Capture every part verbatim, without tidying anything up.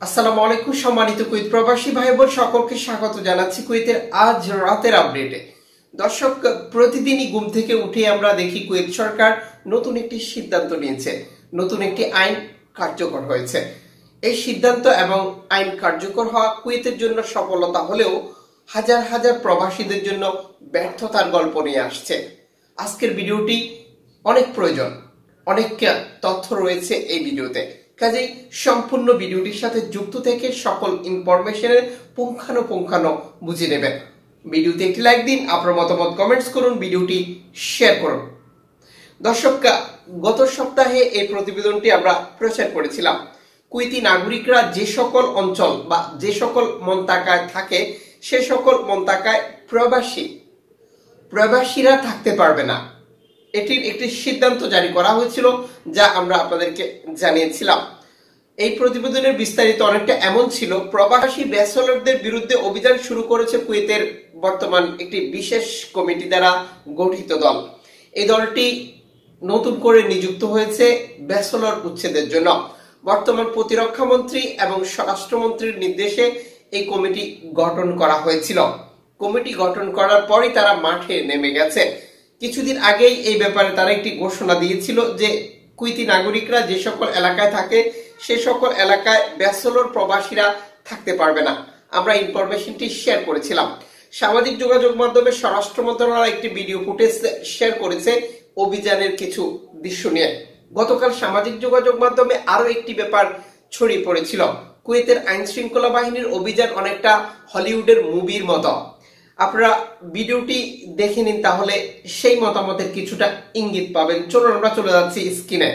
আসসালামু আলাইকুম সম্মানিত কুয়েত প্রবাসী ভাই বোন সকলকে স্বাগত জানাচ্ছি কুয়েতের আজ রাতের আপডেটে। দর্শক, প্রতিদিনই ঘুম থেকে উঠে আমরা দেখি কুয়েত সরকার নতুন একটি সিদ্ধান্ত নিয়েছে, নতুন একটি আইন কার্যকর হয়েছে। এই সিদ্ধান্ত এবং আইন কার্যকর হওয়া কুয়েতের জন্য সফলতা হলেও হাজার হাজার প্রবাসীদের জন্য ব্যর্থতার গল্প নিয়ে আসছে। আজকের ভিডিওটি অনেক প্রয়োজন, অনেক তথ্য রয়েছে এই ভিডিওতে, কাজেই সম্পূর্ণ ভিডিওটির সাথে যুক্ত থেকে সকল ইনফরমেশনের পুঙ্খানুপুঙ্খানু বুঝে নেবেন। ভিডিওতে একটি লাইক দিন, আপনার মতামত কমেন্টস করুন, ভিডিওটি শেয়ার করুন। দর্শক, গত সপ্তাহে এই প্রতিবেদনটি আমরা প্রচার করেছিলাম। কুয়েতি নাগরিকরা যে সকল অঞ্চল বা যে সকল মন্তাকায় থাকে সে সকল মন্তাকায় প্রবাসী প্রবাসীরা থাকতে পারবে না। এটির একটি সিদ্ধান্ত জারি করা হয়েছিল, যা আমরা আপনাদেরকে জানিয়েছিলাম। এই প্রতিবেদনের বিস্তারিত অনেকটা এমন ছিল, প্রবাসী ব্যাচেলরদের বিরুদ্ধে অভিযান শুরু করেছে কুয়েতের বর্তমান একটি বিশেষ কমিটি দ্বারা গঠিত দল। এই দলটি নতুন করে নিযুক্ত হয়েছে ব্যাচেলর উচ্ছেদের জন্য। বর্তমান প্রতিরক্ষা মন্ত্রী এবং স্বরাষ্ট্রমন্ত্রীর নির্দেশে এই কমিটি গঠন করা হয়েছিল। কমিটি গঠন করার পরই তারা মাঠে নেমে গেছে। কিছুদিন আগেই এই ব্যাপারে তারা একটি ঘোষণা দিয়েছিল যে কুয়েতি নাগরিকরা যে সকল এলাকায় থাকে সে সকল এলাকায় ব্যাচেলর প্রবাসীরা থাকতে পারবে না। আমরা ইনফরমেশনটি শেয়ার করেছিলাম। সামাজিক যোগাযোগ মাধ্যমে স্বরাষ্ট্র মন্ত্রণালয় একটি ভিডিও ফুটেজ শেয়ার করেছে অভিযানের কিছু দৃশ্য নিয়ে। গতকাল সামাজিক যোগাযোগ মাধ্যমে আরো একটি ব্যাপার ছড়িয়ে পড়েছিল। কুয়েতের আইন শৃঙ্খলা বাহিনীর অভিযান অনেকটা হলিউডের মুভির মতো। আপনারা ভিডিওটি দেখে নিন, তাহলে সেই মতামতের কিছুটা ইঙ্গিত পাবেন। চলুন আমরা চলে যাচ্ছি স্ক্রিনে।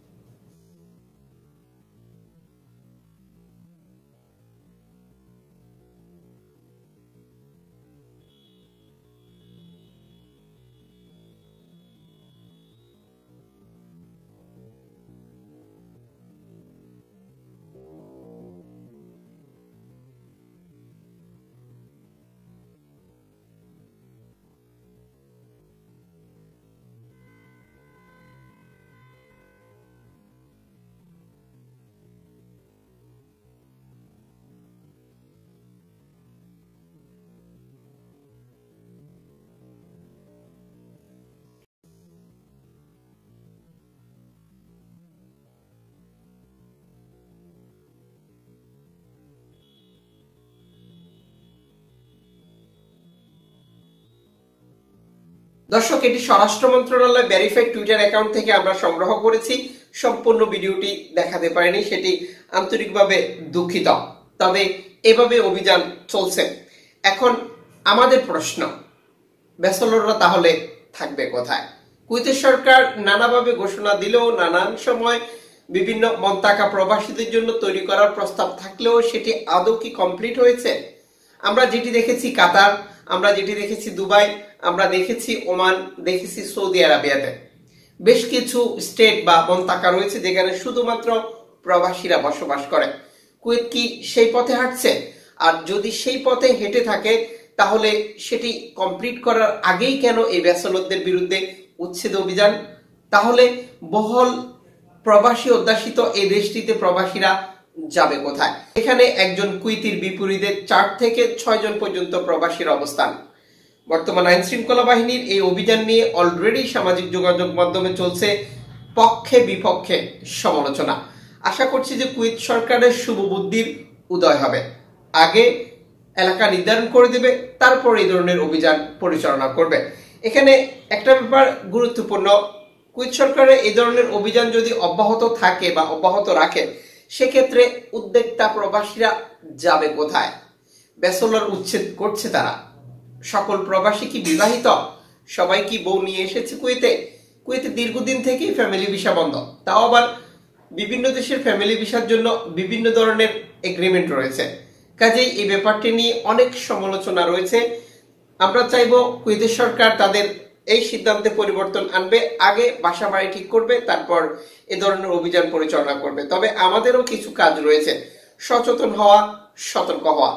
দর্শক, এটি স্বরাষ্ট্র মন্ত্রণালয় ভেরিফাইড টুইটার অ্যাকাউন্ট থেকে আমরা সংগ্রহ করেছি। সম্পূর্ণ ভিডিওটি দেখাতে পারিনি, সেটি আন্তরিকভাবে দুঃখিত। তবে এভাবে অভিযান চলছে। এখন আমাদের প্রশ্ন, ব্যাচেলররা তাহলে থাকবে কোথায়? কুয়েতের সরকার নানাভাবে ঘোষণা দিলেও, নানান সময় বিভিন্ন মন্তাকা প্রবাসীদের জন্য তৈরি করার প্রস্তাব থাকলেও সেটি আদৌ কি কমপ্লিট হয়েছে? আমরা যেটি দেখেছি কাতার, আমরা যেটি দেখেছি দুবাই, আমরা দেখেছি ওমান, দেখেছি সৌদি আরবিয়াতে বেশ কিছু স্টেট বা মন্তাকা রয়েছে যেখানে শুধুমাত্র প্রবাসীরা বসবাস করে। কুয়েত কি সেই পথে হাঁটছে? আর যদি সেই পথে হেঁটে থাকে তাহলে সেটি কমপ্লিট করার আগেই কেন এই ব্যাচেলরদের বিরুদ্ধে উচ্ছেদ অভিযান? তাহলে বহল প্রবাসী অধ্যাসিত এই দেশটিতে প্রবাসীরা যাবে কোথায়? এখানে একজন কুয়েতির বিপরীতে চার থেকে ছয় জন পর্যন্ত প্রবাসীর অবস্থান। বর্তমান আইন শৃঙ্খলা বাহিনীর এই অভিযান নিয়ে অলরেডি সামাজিক যোগাযোগ মাধ্যমে চলছে পক্ষে বিপক্ষে সমালোচনা। আশা করছি যে কুয়েত সরকারের শুভ বুদ্ধির উদয় হবে, আগে এলাকা নির্ধারণ করে দেবে, তারপর এই ধরনের অভিযান পরিচালনা করবে। এখানে একটা ব্যাপার গুরুত্বপূর্ণ, কুয়েত সরকারের এই ধরনের অভিযান যদি অব্যাহত থাকে বা অব্যাহত রাখে সেক্ষেত্রে উদ্যোক্তা প্রবাসীরা যাবে কোথায়? ব্যাচেলর উচ্ছেদ করছে তারা। সকল প্রবাসী কি বিবাহিত? সবাই কি বউ নিয়ে এসেছে কুয়েতে? কুয়েতে দীর্ঘদিন থেকেই ফ্যামিলি ভিসা বন্ধ, তাও আবার বিভিন্ন দেশের ফ্যামিলি ভিসার জন্য বিভিন্ন ধরনের এগ্রিমেন্ট রয়েছে। কাজেই এই ব্যাপারটি নিয়ে অনেক সমালোচনা রয়েছে। আমরা চাইব কুয়েতের সরকার তাদের এই সিদ্ধান্তে পরিবর্তন আনবে, আগে বাসা বাড়ি ঠিক করবে, তারপর এ ধরনের অভিযান পরিচালনা করবে। তবে আমাদেরও কিছু কাজ রয়েছে, সচেতন হওয়া, সতর্ক হওয়া,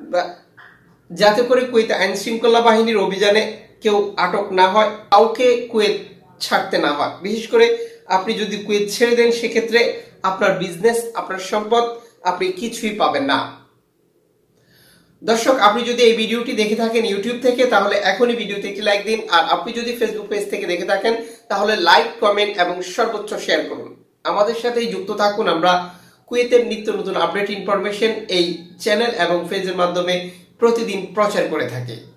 যাতে করে কুয়েত আইন শৃঙ্খলা বাহিনীর অভিযানে কেউ আটক না হয়, কাউকে কুয়েত ছাড়তে না হয়। বিশেষ করে আপনি যদি কুয়েত ছেড়ে দেন সেক্ষেত্রে আপনার বিজনেস, আপনার সম্পদ, আপনি কিছুই পাবেন না। দর্শক, আপনি যদি এই ভিডিওটি দেখে থাকেন ইউটিউব থেকে তাহলে এখনই ভিডিওতে একটি লাইক দিন, আর আপনি যদি ফেসবুক পেজ থেকে দেখে থাকেন তাহলে লাইক, কমেন্ট এবং সর্বোচ্চ শেয়ার করুন। আমাদের সাথেই যুক্ত থাকুন। আমরা কুয়েতের নিত্য নতুন আপডেট ইনফরমেশন এই চ্যানেল এবং পেজের মাধ্যমে প্রতিদিন প্রচার করে থাকি।